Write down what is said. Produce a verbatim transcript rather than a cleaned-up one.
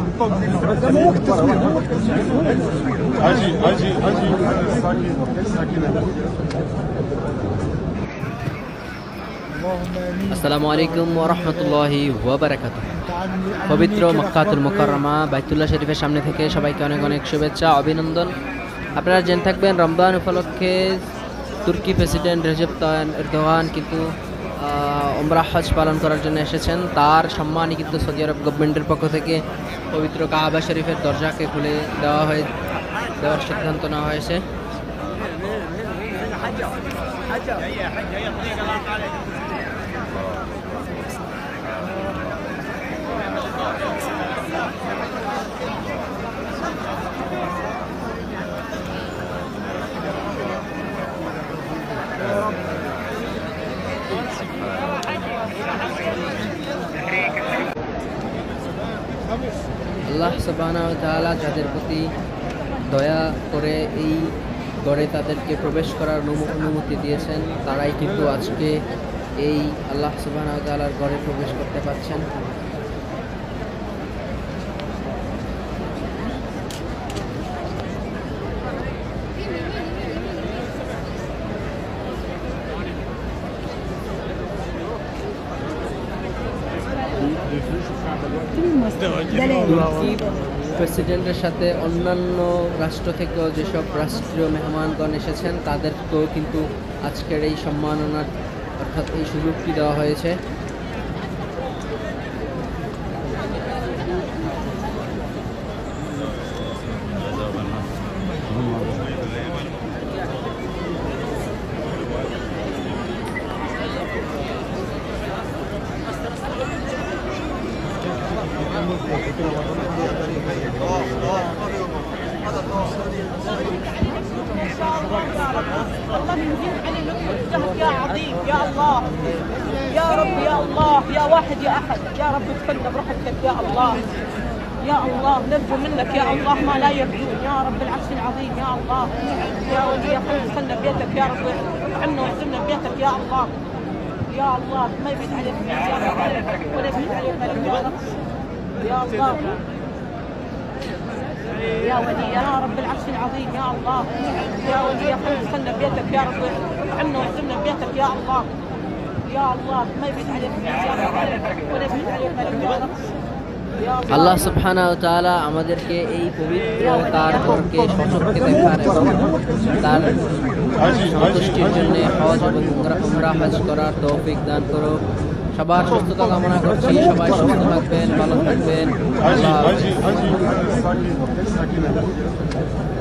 ده مو وقت تصوير، مو وقت تصوير. اجي اجي اجي ساكنه. আসসালামু আলাইকুম ওয়া রাহমাতুল্লাহি ওয়া বারাকাতুহু। পবিত্র মক্কাতুল মুকাররমা বাইতুল্লাহ শরীফের সামনে থেকে সবাইকে অনেক অনেক শুভেচ্ছা অভিনন্দন। আপনারা জেনে থাকবেন রমজান উপলক্ষে তুর্কি প্রেসিডেন্ট রেজেপ তাইয়িপ এরদোয়ান কিন্তু উমরা হজ পালন করার জন্য এসেছেন। তার সম্মানে কিন্তু সৌদি আরব গভর্নমেন্টের পক্ষ থেকে পবিত্র কাবা শরীফের দরজাকে খুলে দেওয়া হয়ে দেওয়ার সিদ্ধান্ত নেওয়া হয়েছে। আল্লাহ সুবহানাহু ওয়া তাআলা যাদের প্রতি দয়া করে এই ঘরে তাদেরকে প্রবেশ করার অনুমতি দিয়েছেন, তারাই কিন্তু আজকে এই আল্লাহ সুবহানাহু ওয়া তাআলার ঘরে প্রবেশ করতে পারছেন। প্রেসিডেন্টের সাথে অন্যান্য রাষ্ট্র থেকেও যেসব রাষ্ট্রীয় মেহমানগণ এসেছেন তাদেরকেও কিন্তু আজকের এই সম্মাননার অর্থাৎ এই সুযোগটি দেওয়া হয়েছে। الله يهديك علي لطفك يا عظيم يا الله يا رب يا الله يا واحد يا احد يا رب ادخلنا برحمتك يا الله يا الله نرجو منك يا الله ما لا يرجون يا رب العرش العظيم يا الله يا ولي يا خير ادخلنا بيتك يا رب عنا واهزمنا بيتك يا الله يا الله ما يبيد عليك يا رب ولا يبيد عليك ملك يا رب يا الله يا ولي يا رب العرش العظيم يا الله يا ولي يا خير ادخلنا بيتك يا رب عنا واهزمنا بيتك يا الله يا الله ما يبيد عليك يا رب ولا يبيد عليك ملك يا رب আল্লাহ সুবহানাহু ওয়া তাআলা আমাদেরকে এই পবিত্র তার ঘরকে সচক্ষে দেখার এবং তার সন্তুষ্টির জন্য হজ এবং উমরা হজ করার তৌফিক দান করো। সবার সুস্থতা কামনা করছি, সবাই সুস্থ থাকবেন, ভালো থাকবেন। আল্লাহ